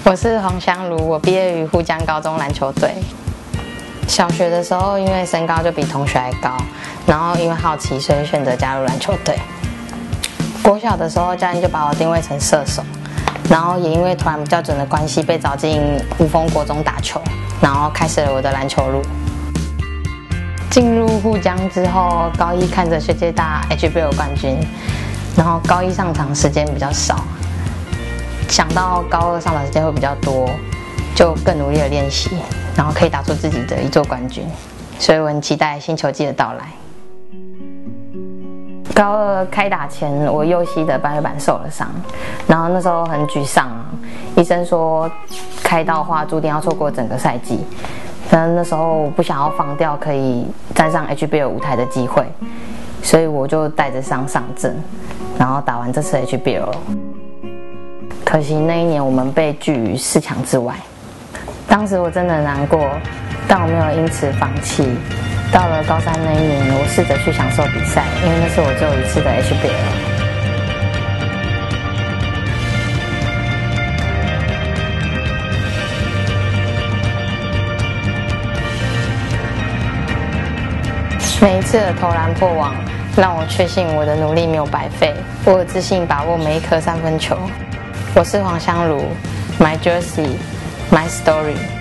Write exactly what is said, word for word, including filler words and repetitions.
我是黄香茹，我毕业于沪江高中篮球队。小学的时候，因为身高就比同学还高，然后因为好奇，所以选择加入篮球队。国小的时候，教练就把我定位成射手，然后也因为投篮比较准的关系，被找进五峰国中打球，然后开始了我的篮球路。进入沪江之后，高一看着学姐打 H B L 冠军，然后高一上场时间比较少。想到高二上场时间会比较多，就更努力的练习，然后可以打出自己的一座冠军，所以我很期待新球季的到来。高二开打前，我右膝的半月板受了伤，然后那时候很沮丧啊，医生说开刀的话注定要错过整个赛季，但那时候我不想要放掉可以站上 H B L 舞台的机会，所以我就带着伤上阵，然后打完这次 H B L。可惜那一年我们被拒于四强之外，当时我真的很难过，但我没有因此放弃。到了高三那一年，我试着去享受比赛，因为那是我最后一次的 H B L。每一次的投篮破网，让我确信我的努力没有白费，我有自信把握每一颗三分球。我是黄香茹 ，My Jersey, My Story。